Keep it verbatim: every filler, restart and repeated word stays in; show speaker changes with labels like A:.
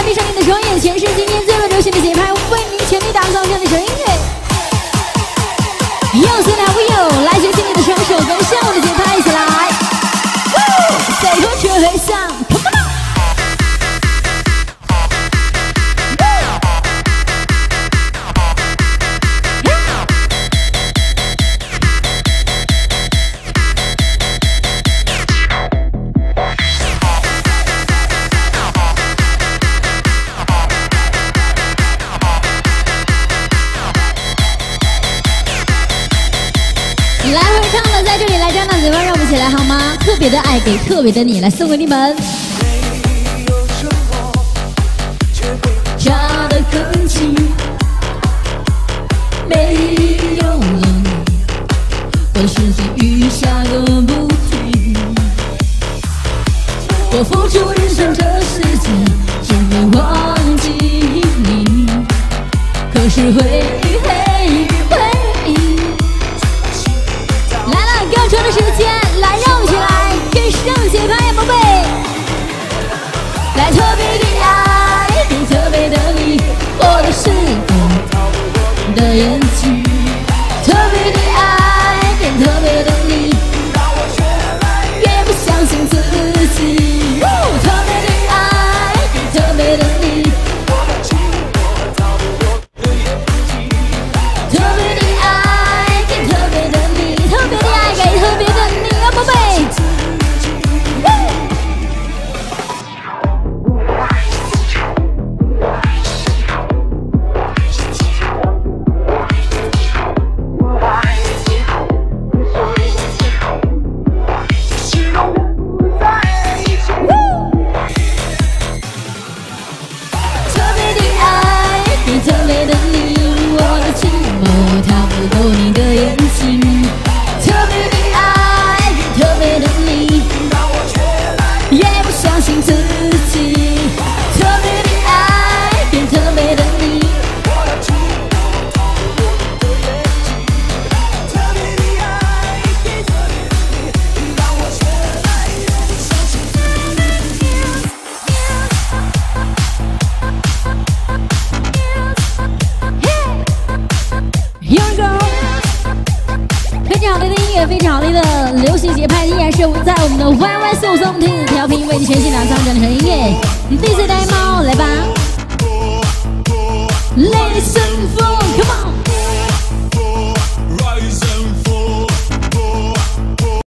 A: 闭上你的双眼，全是今天最为流行的节拍，为您全力打造这样的首音乐。又是两位友，来举起你的双手，跟上我的节拍，一起来。谁和却会像 ，Come on！ 来会唱的在这里来张大嘴巴，让我们一起来好吗？特别的爱给特别的你，来送给你们。家的痕迹没有了你，但世界雨下个不停。我付出人生这世界，只为忘记你，可是回忆回忆回忆。更长的时间，来让我们一起来跟上节拍呀，宝贝！来特别的爱，给特别的你，我的世界的眼睛。特别的爱，给特别的你，越不相信自己。特别的爱，给特别的你，特别的爱，给特别的你，特别的爱。给特别的你啊，宝贝！特别的爱，给特别的你，我的寂寞它不够你的眼睛。特别的爱，特别的你，也不相信自己。特别的爱，给特别的你，特别的爱，给特别的你，让我越来越不相信自己。Here we go。非常好听的音乐，非常好听的流行节拍，依然是在我们的 Y Y 送送听调频为你全新打造这样的音乐。D J 呆猫来吧 ，Listen for。